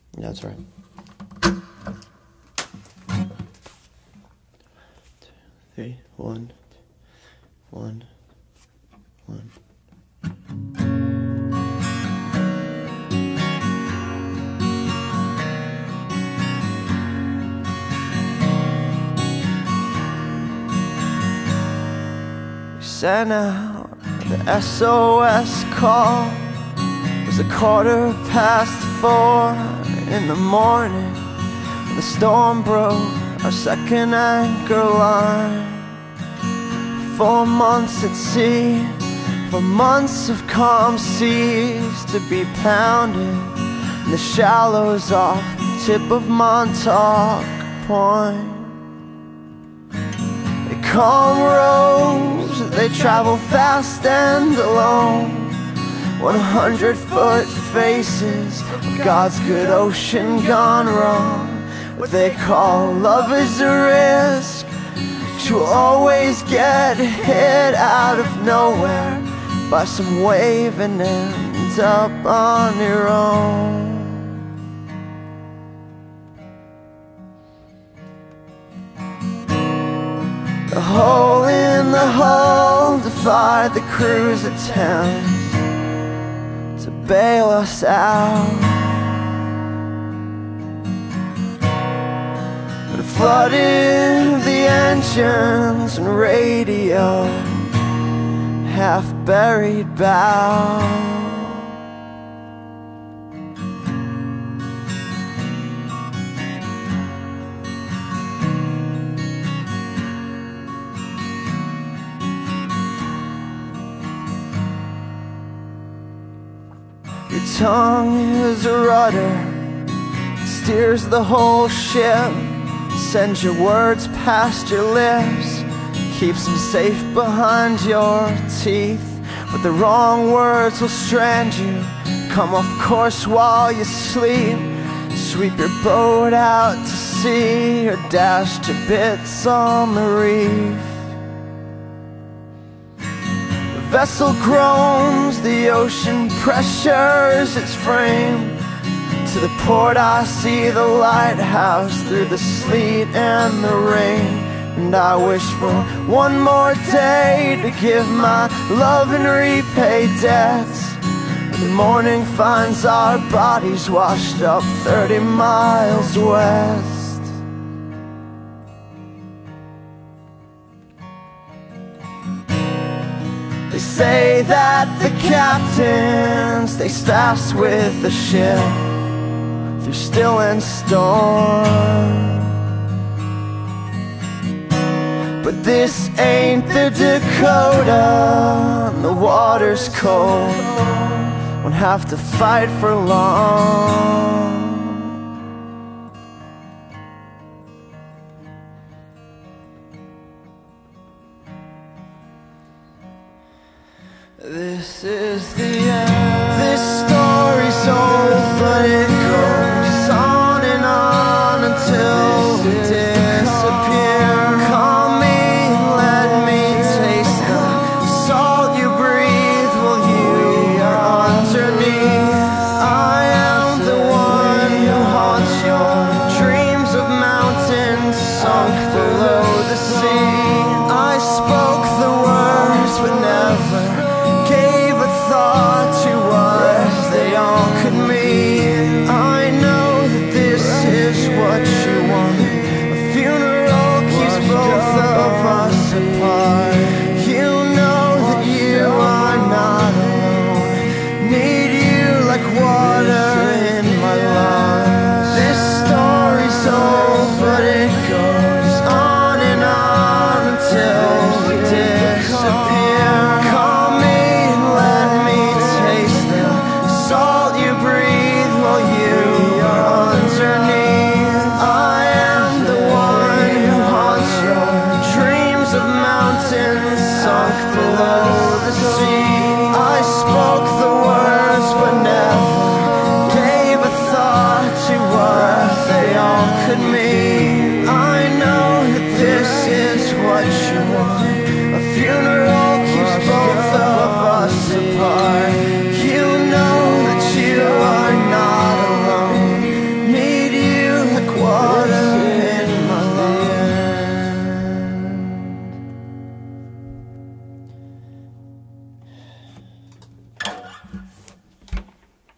That's right. 2, 3, 1, 1, 1. We sent out the S.O.S. call. It was 4:15 in the morning when the storm broke our second anchor line. 4 months at sea, 4 months of calm seas to be pounded in the shallows off the tip of Montauk Point. They calm roads, they travel fast and alone. 100-foot faces of God's good ocean gone wrong. What they call love is a risk. You'll always get hit out of nowhere by some wave and end up on your own. The hole in the hull defied the crew's attempts to bail us out. But it flooded the engines and radio, half-buried bow. Your tongue is a rudder, steers the whole ship, sends your words past your lips, keeps them safe behind your teeth. But the wrong words will strand you, come off course while you sleep, sweep your boat out to sea, or dash to bits on the reef. The vessel groans, the ocean pressures its frame. To the port I see the lighthouse through the sleet and the rain. And I wish for one more day to give my love and repay debts. When the morning finds our bodies washed up 30 miles west. They say that the captain stays fast with the ship through still and storm. But this ain't the Dakota, and the water's cold, won't have to fight for long. This is the end. This story's old, but it goes on and on until we disappear. Call me, let me taste the salt you breathe while you are underneath. I am the one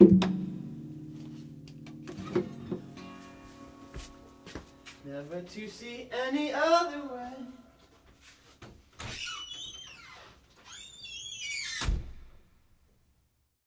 Never to see any other way.